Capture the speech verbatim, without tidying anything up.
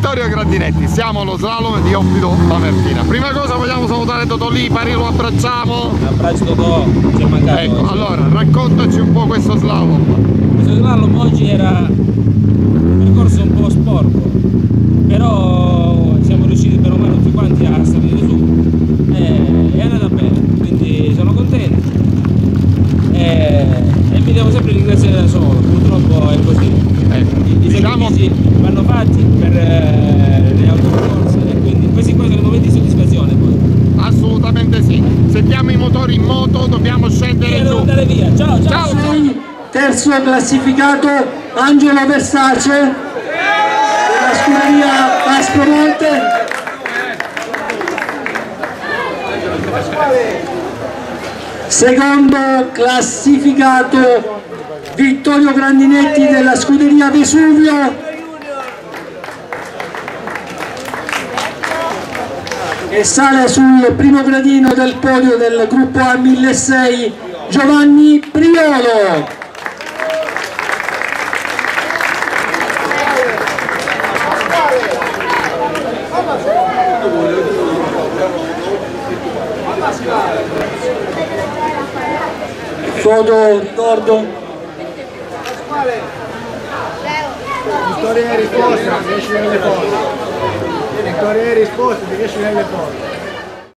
Vittorio Grandinetti, siamo allo slalom di Oppido Lamertina. Prima cosa vogliamo salutare Totò Lipari, lo abbracciamo. Un abbraccio Totò, ci è mancato. Ecco, allora raccontaci un po' questo slalom. Questo slalom oggi era un percorso un po' sporco, però siamo riusciti per o meno tutti quanti a salire su e è andata bene, quindi sono contento e, e mi devo sempre ringraziare da solo, purtroppo è così. Ecco, I, i diciamo... sacrifici vanno fatti per eh, le autocorse e quindi questi qua sono i momenti di soddisfazione poi. Assolutamente sì. Sentiamo i motori in moto, dobbiamo scendere giù. Andare via. Ciao, ciao. Ciao. Terzo classificato Angelo Versace della scuderia Aspromonte. Secondo classificato Vittorio Grandinetti della scuderia Vesuvio. E sale sul primo gradino del podio del gruppo A milleseicento Giovanni Priolo. Foto ricordo. Vittoria e risposta, riesci nelle porte. Vittoria e risposta, riesci nelle porte.